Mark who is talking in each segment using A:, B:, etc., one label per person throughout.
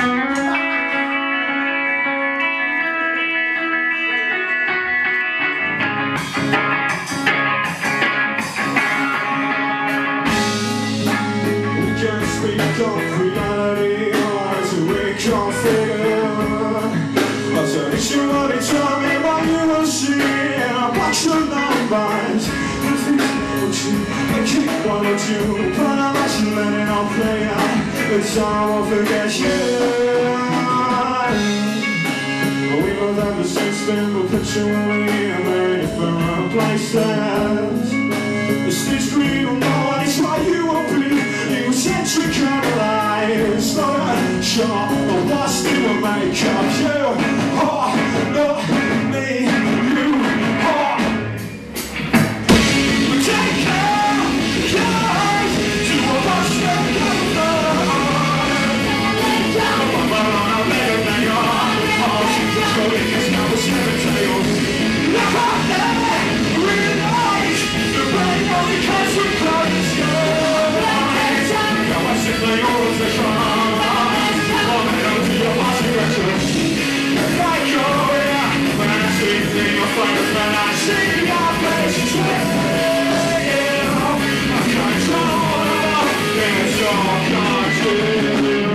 A: Speak of reality, as we can't figure. I said, it's your only time in what you will see, and I watch your numbers. I think about you, I keep about you, but I'm actually letting it all play out. It's time I won't forget you. We both have the same spin, but perpetually in very different places. The streets green on no, it's why you won't be. Eccentric kind of life, slow down, sharp, but what still will make up you? Oh, not me, you, oh. But take care, guys, to a rush that comes down. I'm a better than you are. Oh, she's just going, it's now a cemetery. Look out there, realize the pain only comes with close your the yours are strong. On the note to your past regression. Like oh yeah, when I see things you'll find us when I see your face. It's way I can't control it's all can't do.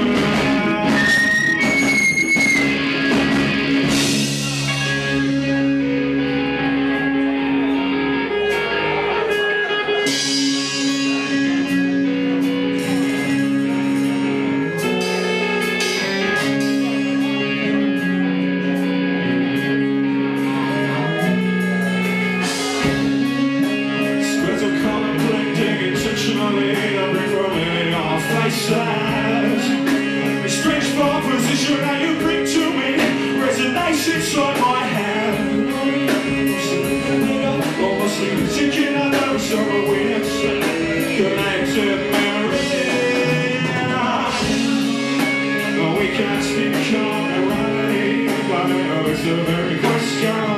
A: Strange far position that you bring to me resonates inside my head. Almost like thinking I know some of weird connected memory. But we can't speak on the right, but I know it's a very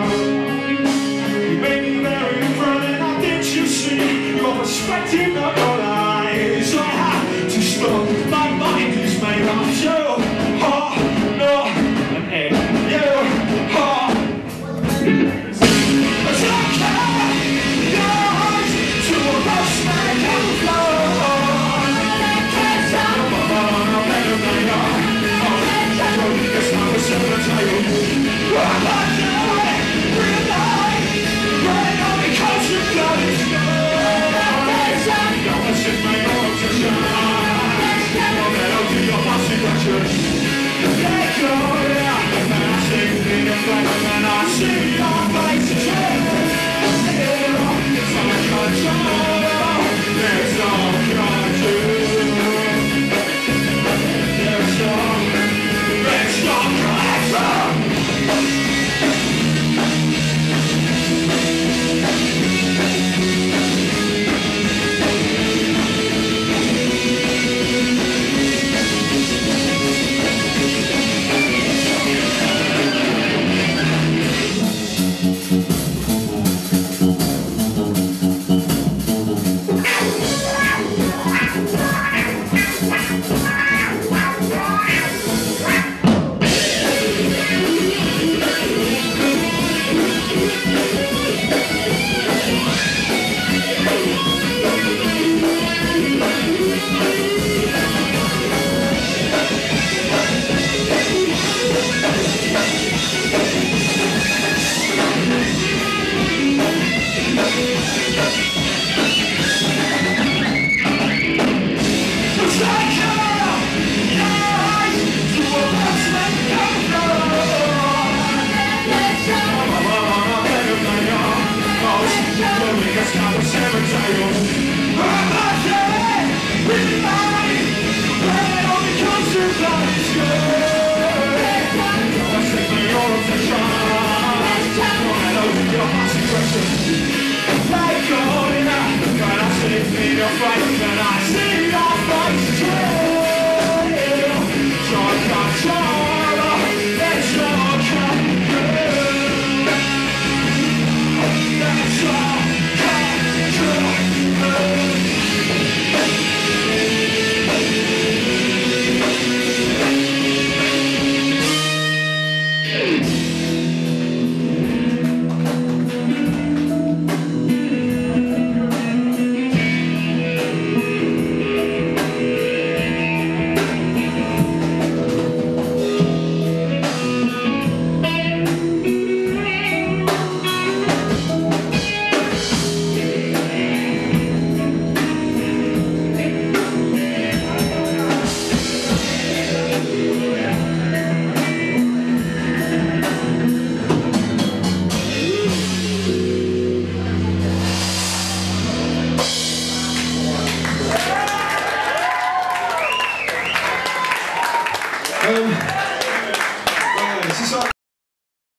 A: question. You made me very different, and I did you see your perspective not